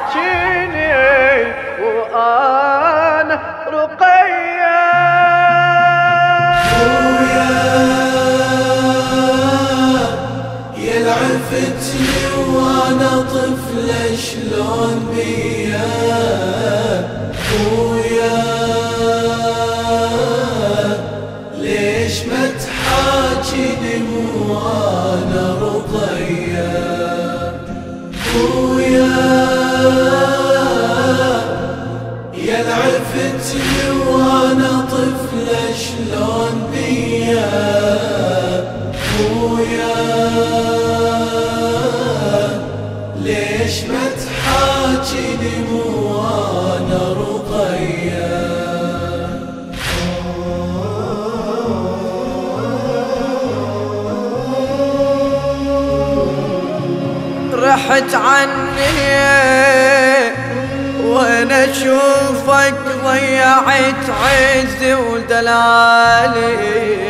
تحاكيني وأنا رقية. خويا يا العفتني وانا طفلة شلون بيا. خويا ليش ما تحاكيني وانا رقية. خويا يا العفتني وانا طفلة شلون بيا. خويا ليش ما تحاكيني وانا رقية. رحت عني وانا اشوفك ضيعت عزي ودلالي.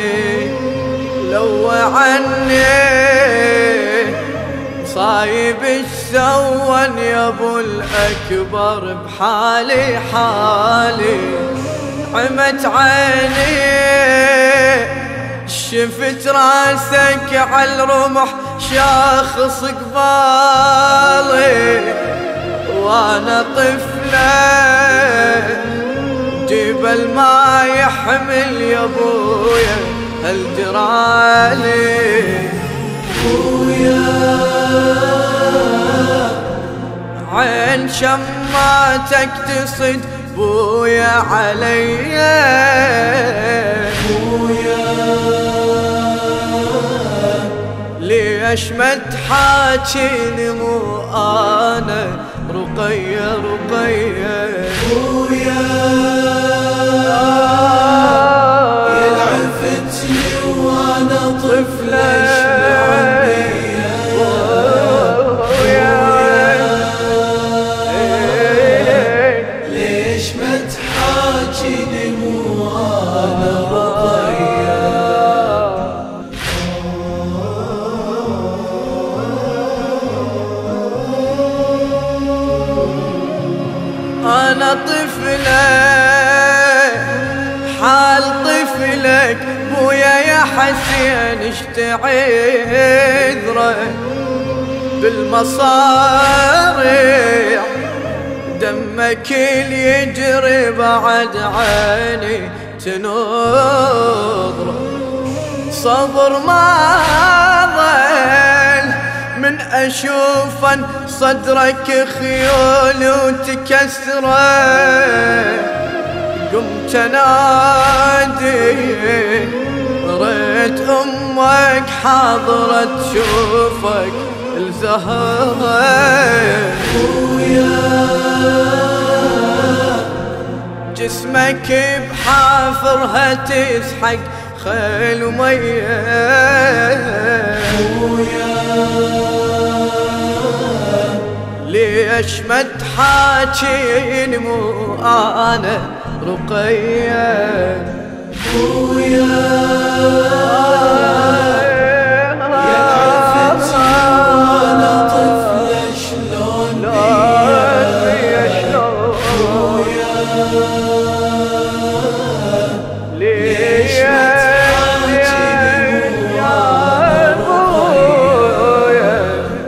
لو عني صايب السوان يا ابو الاكبر بحالي حالي. عمت عيني شفت راسك عالرمح شاخص قبالي. وانا طفلة جبل ما يحمل يا ابويا هالجرالي. خويا عين شماتك تصد بويا عليا. خويا ليش ما تحاكيني مو انا رقية رقية. خويا يا العفتني وانا طفلة شلون بيا. خويا ليش ما تحاكيني وانا رقية. أنا طفلة حال طفلك بويا يا حسين اشتعذره بالمصارع. دمك اللي يجري بعد عيني تنظره. صبر ما ظل من أشوفن صدرك خيول وتكسره. قمت انادي ريت امك حاضرة تشوفك الزهرة. خويا جسمك بحافرها تسحق خيل ومية. خويا ليش ما تحاكيني مو انا رقية. خويا يا العفتني وانا طفلة شلون بيا. خويا ليش ما تحاكيني وانا رقية.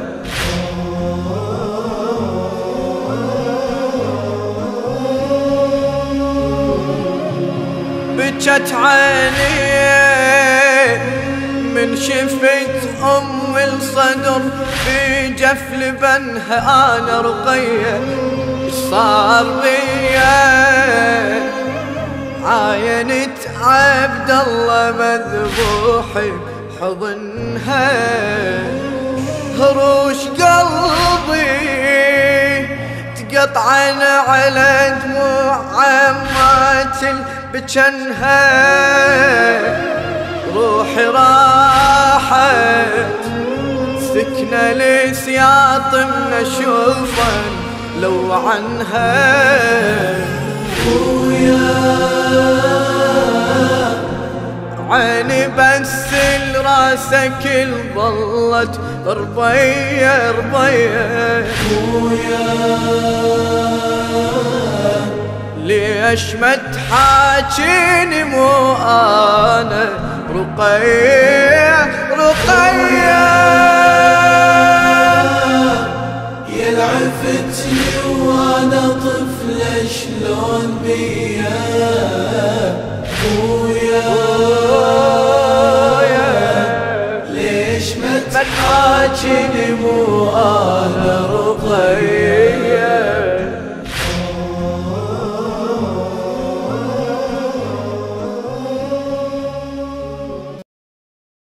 بجت عيني من شفت ام الصدر في جفل بنها انا رقية. اش صار بيا عاينت عبد الله مذبوح بحضنها. هروش قلبي تقطعن على دموع عمات بجنها. روحي راحت سكنة لسياط من اشوفا لو عنها. خويا عيني بس لراسك ظلت ربية ربية. ليش ما تحاجيني مو أنا رقية رقية؟ يا العفتني وانا طفلة شلون بيا خويا، ليش ما تحاجيني مو أنا رقية؟